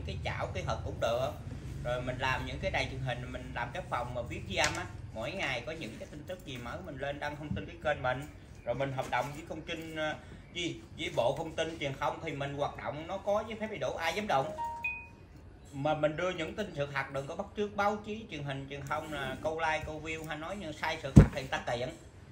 cái chảo cái hộp cũng được. Rồi mình làm những cái đài truyền hình, mình làm cái phòng mà viết ghi âm á, mỗi ngày có những cái tin tức gì mới mình lên đăng thông tin cái kênh mình. Rồi mình hợp đồng với công trình với Bộ Thông tin Truyền thông thì mình hoạt động nó có giấy phép đầy đủ, ai dám động. Mà mình đưa những tin sự thật, đừng có bắt chước báo chí truyền hình truyền thông là câu like câu view hay nói như sai sự thật thì ta kiện.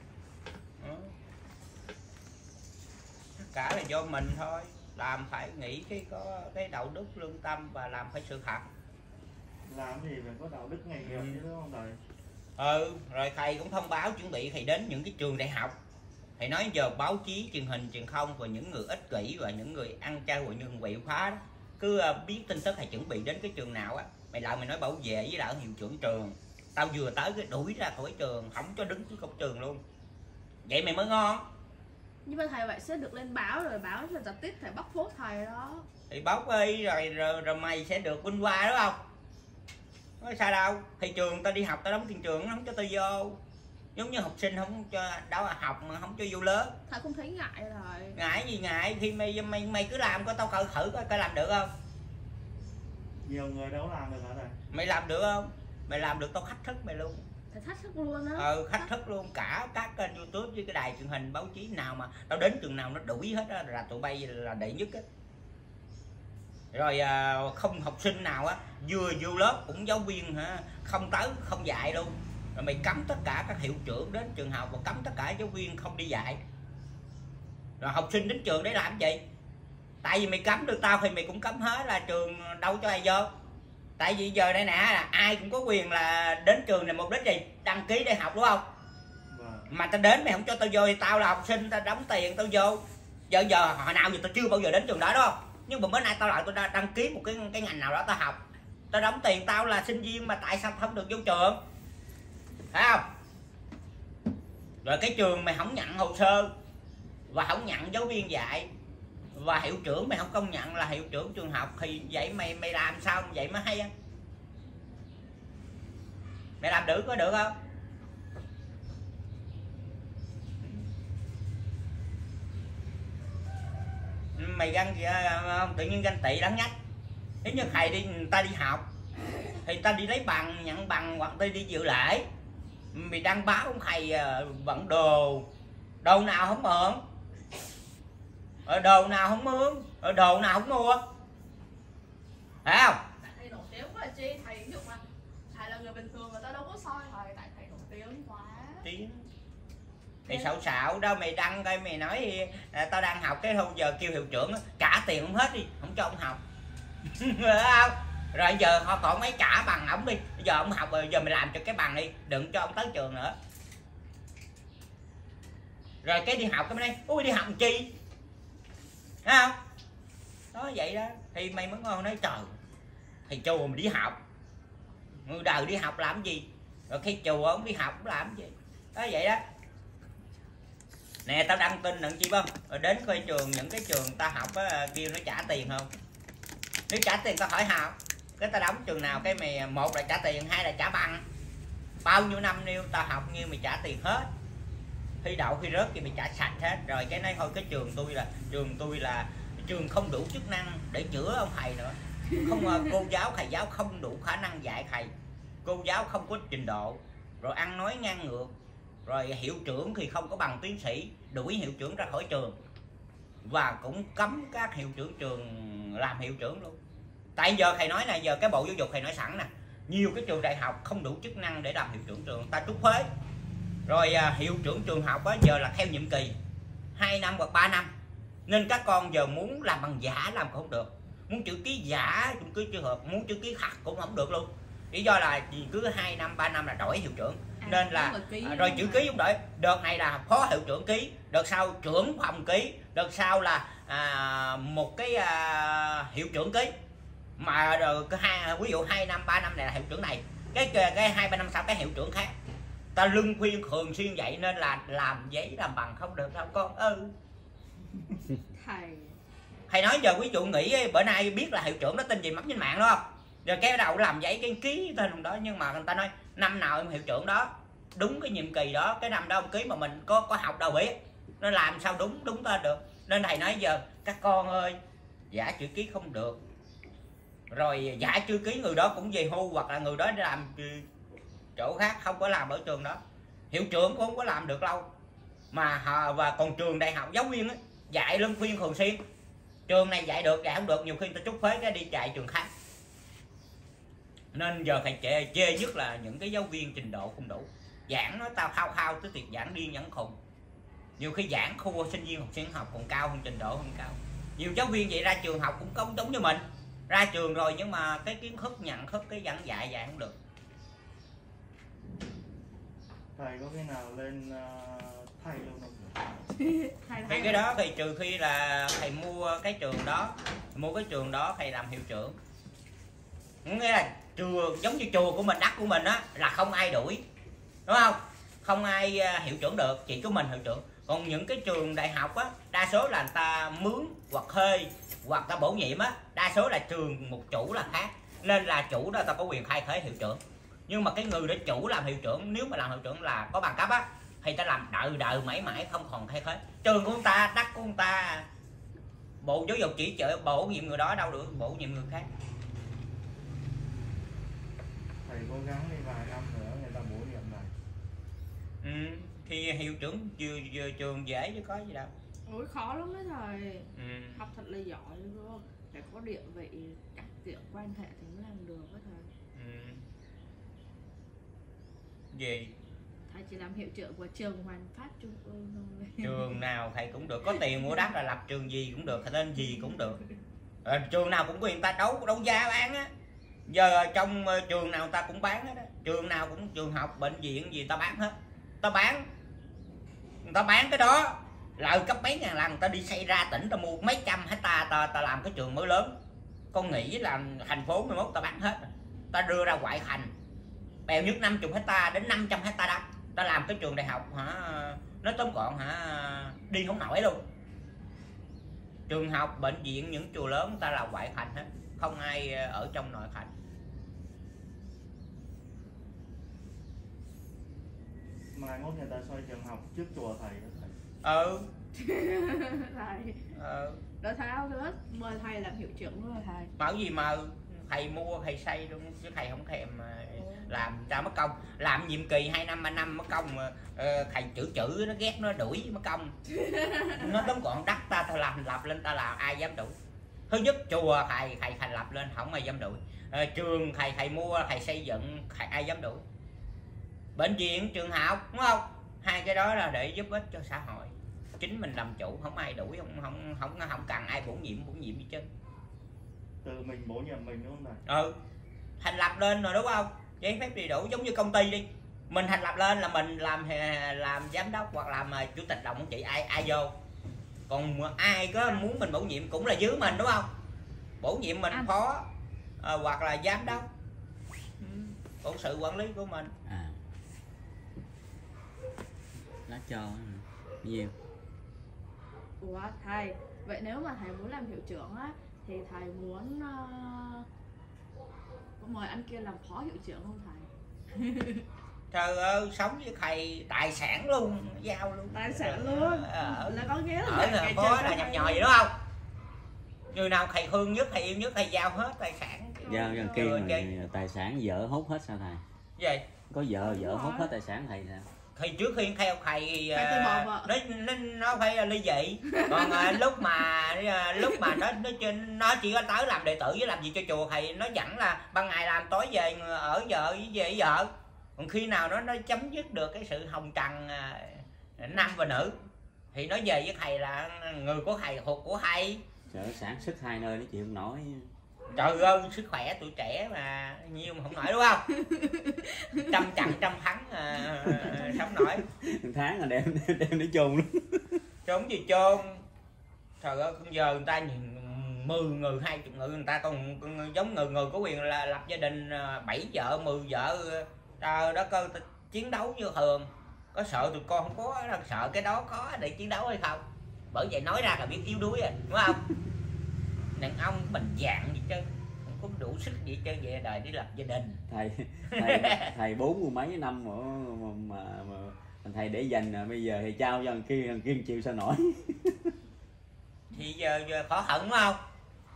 Tất cả là do mình thôi, làm phải nghĩ có cái đạo đức lương tâm và làm phải sự thật. Làm gì phải có đạo đức nghề nghiệp chứ đúng không thầy? Rồi thầy cũng thông báo chuẩn bị thầy đến những cái trường đại học. Thầy nói giờ báo chí truyền hình truyền thông và những người ích kỷ và những người ăn chơi và những quậy phá đó, cứ biết tin tức thầy chuẩn bị đến cái trường nào á, mày lại mày nói bảo vệ với lại hiệu trưởng trường, tao vừa tới cái đuổi ra khỏi trường, không cho đứng trước cổng trường luôn, vậy mày mới ngon. Nhưng mà thầy vậy sẽ được lên báo, rồi báo sẽ trực tiếp thầy bóc phốt thầy đó. Thì bóc đi rồi mày sẽ được vinh hoa đúng không? Nói sao đâu, thì trường tao đi học tao đóng tiền trường, nó không cho tao vô. Giống như học sinh không cho đâu học mà không cho vô lớp. Thầy không thấy ngại rồi. Ngại gì ngại, khi mày cứ làm coi tao coi thử coi làm được không. Nhiều người đâu làm được hả thầy? Mày làm được không? Mày làm được tao thách thức mày luôn. Thầy thách thức luôn á. Thách thức luôn cả các kênh YouTube với cái đài truyền hình báo chí nào mà tao đến trường nào nó đuổi hết á, là tụi bay là đệ nhất á. Rồi không học sinh nào á vừa vô lớp cũng giáo viên hả không tới không dạy luôn. Rồi mày cấm tất cả các hiệu trưởng đến trường học và cấm tất cả giáo viên không đi dạy. Rồi học sinh đến trường để làm gì? Tại vì mày cấm được tao thì mày cũng cấm hết, là trường đâu cho ai vô. Tại vì giờ đây nè là ai cũng có quyền là đến trường này mục đích gì? Đăng ký để học đúng không? Mà tao đến mày không cho tao vô thì tao là học sinh, tao đóng tiền tao vô. Giờ hồi nào giờ tao chưa bao giờ đến trường đó đúng không? Nhưng mà bữa nay tao lại tao đăng ký một cái ngành nào đó tao học. Tao đóng tiền, tao là sinh viên mà tại sao không được vô trường? Phải không? Rồi cái trường mày không nhận hồ sơ và không nhận giáo viên dạy và hiệu trưởng mày không công nhận là hiệu trưởng trường học thì vậy mày làm sao vậy mới hay á? Mày làm được có được không? Mày ganh tự nhiên ganh tị đáng nhách. Nếu như thầy đi người ta đi học thì ta đi lấy bằng, nhận bằng hoặc ta đi dự lễ, mày đăng báo ông thầy vẫn đồ nào không mượn, đồ nào không mướn, đồ nào không mua, phải không? Thầy nổi tiếng quá chi, thầy ví dụ mà thầy là người bình thường người ta đâu có soi thầy, tại thầy nổi tiếng quá. Thì xạo đâu mày đăng coi mày nói tao đang học cái hôm giờ kêu hiệu trưởng trả tiền không hết đi, không cho ông học. Không? Rồi giờ họ còn mấy trả bằng ổng đi, giờ ông học rồi giờ mày làm cho cái bằng đi, đừng cho ông tới trường nữa. Rồi cái đi học cái mới nói ui đi học làm chi, thấy không? Đó vậy đó thì mày mới ngon nói trời thầy chùa mà đi học, người đời đi học làm gì, rồi khi chùa ông đi học ông làm gì đó, vậy đó. Nè tao đăng tin đừng chi không, rồi đến coi trường, những cái trường ta học á kêu nó trả tiền không, nếu trả tiền tao hỏi học cái tao đóng trường nào cái mày một là trả tiền, hai là trả bằng, bao nhiêu năm nêu tao học như mày trả tiền hết, thi đậu khi rớt thì mày trả sạch hết. Rồi cái nói thôi cái trường tôi là trường không đủ chức năng để chữa ông thầy nữa, không cô giáo thầy giáo không đủ khả năng dạy thầy, cô giáo không có trình độ, rồi ăn nói ngang ngược, rồi hiệu trưởng thì không có bằng tiến sĩ, đuổi hiệu trưởng ra khỏi trường và cũng cấm các hiệu trưởng trường làm hiệu trưởng luôn. Tại giờ thầy nói này, giờ cái Bộ Giáo dục thầy nói sẵn nè, nhiều cái trường đại học không đủ chức năng để làm hiệu trưởng trường, ta trút thuế. Rồi hiệu trưởng trường học á giờ là theo nhiệm kỳ 2 năm hoặc 3 năm, nên các con giờ muốn làm bằng giả làm không được, muốn chữ ký giả chữ ký chưa hợp, muốn chữ ký thật cũng không được luôn. Lý do là cứ 2 năm 3 năm là đổi hiệu trưởng, nên là rồi chữ ký không đổi, đợt này là phó hiệu trưởng ký, đợt sau trưởng phòng ký, đợt sau là một cái hiệu trưởng ký, mà rồi ví dụ 2 năm 3 năm này là hiệu trưởng này, cái 2-3 năm sau cái hiệu trưởng khác. Ta lưng khuyên thường xuyên vậy nên là làm giấy làm bằng không được đâu con. Thầy nói giờ ví dụ nghĩ bữa nay biết là hiệu trưởng đó tên gì mất trên mạng đúng không, rồi cái đầu làm giấy cái ký tên đó, nhưng mà người ta nói năm nào em hiệu trưởng đó đúng cái nhiệm kỳ đó, cái năm đó ông ký mà mình có học đâu biết, nó làm sao đúng tên được. Nên thầy nói giờ các con ơi, giả chữ ký không được, rồi giả chữ ký người đó cũng về hưu, hoặc là người đó đi làm chỗ khác, không có làm ở trường đó. Hiệu trưởng cũng không có làm được lâu mà và còn trường đại học giáo viên ấy, dạy luân phiên thường xuyên, trường này dạy được dạy không được, nhiều khi ta trút phế cái đi dạy trường khác. Nên giờ thầy chê nhất là những cái giáo viên trình độ không đủ, giảng nó tao khao khao tới tuyệt giảng điên nhẫn khùng. Nhiều khi giảng khu sinh viên học sinh học còn cao hơn, trình độ không cao. Nhiều giáo viên vậy ra trường học cũng không giống như mình, ra trường rồi nhưng mà cái kiến thức nhận thức cái giảng dạy không được. Thầy có khi nào lên thầy luôn không? Thì cái đó thì trừ khi là thầy mua cái trường đó thầy làm hiệu trưởng, nghĩa là trường giống như chùa của mình, đất của mình á, là không ai đuổi, đúng không? Không ai hiệu trưởng được, chỉ có mình hiệu trưởng. Còn những cái trường đại học á, đa số là người ta mướn hoặc thuê hoặc ta bổ nhiệm á, đa số là trường một chủ là khác, nên là chủ đó ta có quyền thay thế hiệu trưởng. Nhưng mà cái người để chủ làm hiệu trưởng, nếu mà làm hiệu trưởng là có bằng cấp á, thì ta làm đợi mãi mãi không còn thay thế. Trường của người ta, đất của người ta, bộ giáo dục chỉ chở bổ nhiệm người đó, đâu được bổ nhiệm người khác. Thầy cố gắng đi vài năm nữa người ta bổ nhiệm này. Thì hiệu trưởng vừa trường dễ chứ có gì đâu. Ôi khó lắm đấy thầy. Ừ. Học thật là giỏi luôn, phải có địa vị, các chuyện quan hệ thì mới làm được đó thầy. Gì? Thầy chỉ làm hiệu trưởng của trường Hoàng Phát Trung ương thôi. Trường nào thầy cũng được, có tiền mua đất là lập trường gì cũng được, tên gì cũng được. Trường nào cũng quyền ta đấu giá bán á. Giờ trong trường nào ta cũng bán hết á, trường nào cũng, trường học, bệnh viện gì ta bán hết. Ta bán cái đó lợi cấp mấy ngàn lần, ta đi xây ra tỉnh ta mua mấy trăm hecta, ta làm cái trường mới lớn. Con nghĩ là thành phố 11 ta bán hết, ta đưa ra ngoại thành bèo nhất 50 hecta đến 500 hecta đất, ta làm cái trường đại học hả, nói tóm gọn hả, đi không nổi luôn. Trường học, bệnh viện, những chùa lớn ta là ngoại thành hết, không ai ở trong nội thành. Mai mốt người ta xoay trường học trước chùa thầy đó thầy. Thầy đỡ tháo nữa, mời thầy làm hiệu trưởng luôn rồi thầy. Bảo gì mà thầy mua thầy xây luôn, chứ thầy không thèm làm ra mất công. Làm nhiệm kỳ 2 năm 3 năm mất công, thầy chữ nó ghét nó đuổi mất công. Nó tóm gọn đất ta làm lập lên ta làm ai dám đuổi. Thứ nhất chùa thầy thành lập lên không ai dám đuổi. Trường thầy mua thầy xây dựng ai dám đuổi. Bệnh viện, trường học, đúng không? Hai cái đó là để giúp ích cho xã hội. Chính mình làm chủ, không ai đuổi, không cần ai bổ nhiệm gì chứ. Từ mình bổ nhiệm mình đúng không thầy? Thành lập lên rồi đúng không? Giấy phép đầy đủ, giống như công ty đi. Mình thành lập lên là mình làm giám đốc hoặc làm chủ tịch đồng quản trị, ai vô. Còn ai có muốn mình bổ nhiệm cũng là dưới mình đúng không? Bổ nhiệm mình phó hoặc là giám đốc, cũng sự quản lý của mình. Lá cho nhiều. Ủa thầy, vậy nếu mà thầy muốn làm hiệu trưởng á, thì thầy muốn có mời anh kia làm phó hiệu trưởng không thầy? Trời ơi, sống với thầy tài sản luôn, giao luôn. Tài sản luôn. Là có nghĩa là phó là nhập nhòi vậy đúng không? Người nào thầy thương nhất, thầy yêu nhất, thầy giao hết tài sản. Giao gần kia mà tài sản vợ hốt hết sao thầy? Gì? Có vợ hốt hết tài sản thầy sao? Thì trước khi theo thầy nó phải ly dị. Còn lúc mà nó chỉ có tới làm đệ tử với làm gì cho chùa, thầy nó dẫn là ban ngày làm tối về ở vợ với vợ. Còn khi nào nó chấm dứt được cái sự hồng trần nam và nữ thì nó về với thầy là người của thầy, thuộc của thầy. Trời, sản xuất hai nơi nó chịu không nổi. Trời ơi, sức khỏe tuổi trẻ mà nhiêu mà không nổi đúng không? Trăm trận trăm thắng sống nổi. Tháng là đem nó chôn luôn. Chôn gì chôn. Trời ơi, giờ người ta nhìn 10 người 20 người ta còn giống người có quyền là lập gia đình 7 vợ 10 vợ. Trời đất ơi, chiến đấu như thường. Có sợ tụi con không có, sợ cái đó có để chiến đấu hay không? Bởi vậy nói ra là biết yếu đuối rồi, đúng không? Đàn ông bình dạng gì chứ không có đủ sức gì chứ về đời đi lập gia đình. Thầy 40 mấy năm mà thầy để dành rồi, bây giờ thì trao cho thằng kia chịu sao nổi. Thì giờ khó hận đúng không?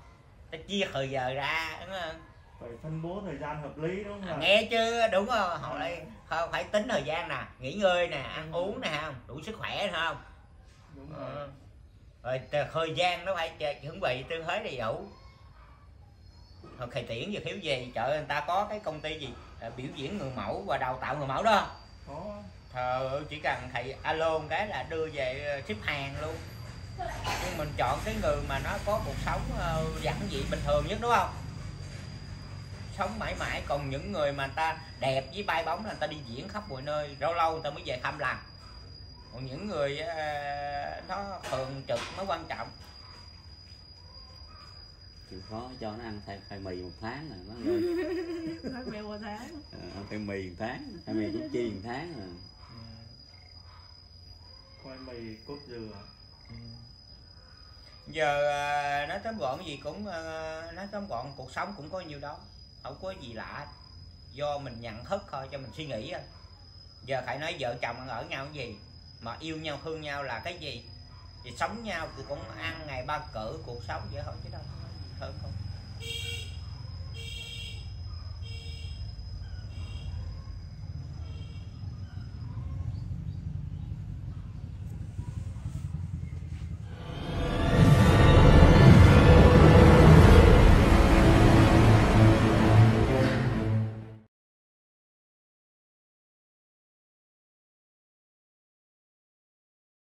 ta chia thời giờ ra đúng không? Phải phân bố thời gian hợp lý đúng không? Nghe chưa, đúng không? Họ lại không phải tính thời gian nè, nghỉ ngơi nè, ăn uống nè, không đủ sức khỏe nữa không? Đúng rồi. Rồi thời gian nó phải chuẩn bị tư thế đầy đủ. Rồi thầy Tiễn giờ thiếu gì chợ người ta có cái công ty gì biểu diễn người mẫu và đào tạo người mẫu đó không? Có. Chỉ cần thầy alo một cái là đưa về ship hàng luôn. Nhưng mình chọn cái người mà nó có cuộc sống giản dị bình thường nhất đúng không? Sống mãi mãi. Còn những người mà người ta đẹp với bay bóng là người ta đi diễn khắp mọi nơi, lâu lâu người ta mới về thăm lần. Còn những người nó thường trực mới quan trọng. chịu khó cho nó ăn thay mì một tháng rồi nó lên. Khoai mì một tháng. Ăn thay mì một tháng, thay mì cốt chi một tháng rồi. Khoai mì cốt dừa. Giờ nói tóm gọn gì cũng nói tóm gọn cuộc sống cũng có nhiêu đó, không có gì lạ, do mình nhận thức thôi, cho mình suy nghĩ thôi. Giờ phải nói vợ chồng ở nhau cái gì mà yêu nhau thương nhau là cái gì, thì sống nhau thì cũng ăn ngày ba cử cuộc sống vậy thôi chứ đâu hơn không.